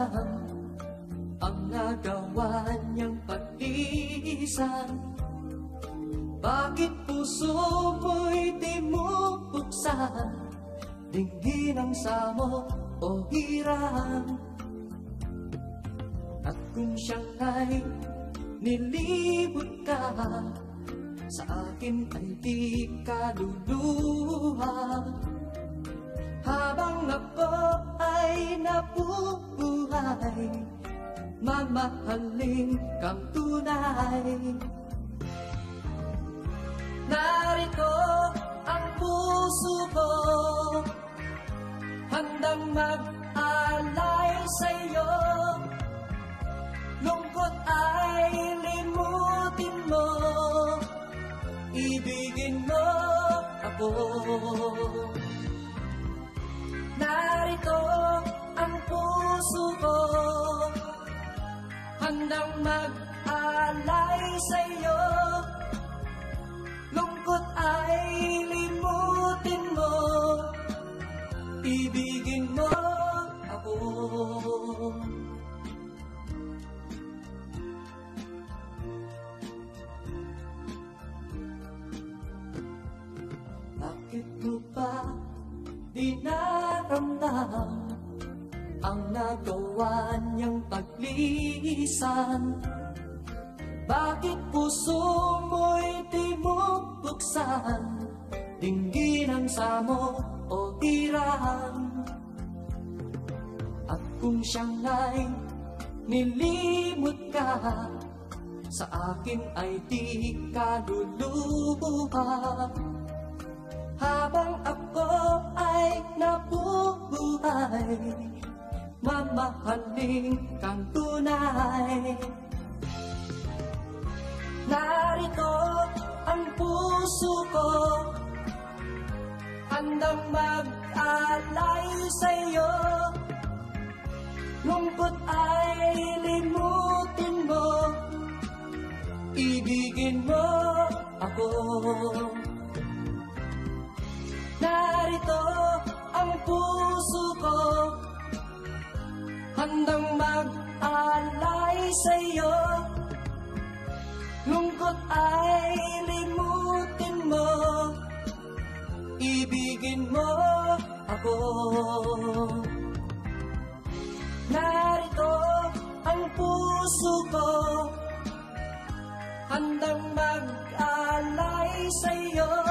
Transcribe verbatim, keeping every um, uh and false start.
lang ang nagawa niyang pag-iisan. Bakit puso mo'y di mo buksan? Dinggin ang samo o hirang. At kung siyang ay nilibot ka, sa akin ay di ka luluha. Habang ako ay nabubuhay, mamahalin kang tunay. Narito ang puso ko, handang mag-alay sa'yo. Lungkot ay limutin mo, ibigin mo ako. Narito ang puso ko, handang mag-alay sa'yo. Lungkot ay limutin mo, ibigin mo ako. Bakit mo ba di naramdam ang nagawa niyang paglisan? Bakit puso mo'y di mo buksan? Dinggin ang samo o tirang. At kung siyang ay nilimot ka, sa akin ay di ka luluha. Habang ako ay nabubuhay, mamahalin kang tunay. Narito ang puso ko, handang mag-alay sa'yo. Lungkot ay limutin mo, ibigin mo ako. Narito ang puso ko, handang mag-alay sa'yo. Lungkot ay limutin mo, ibigin mo ako. Narito ang puso ko, handang mag-alay sa'yo.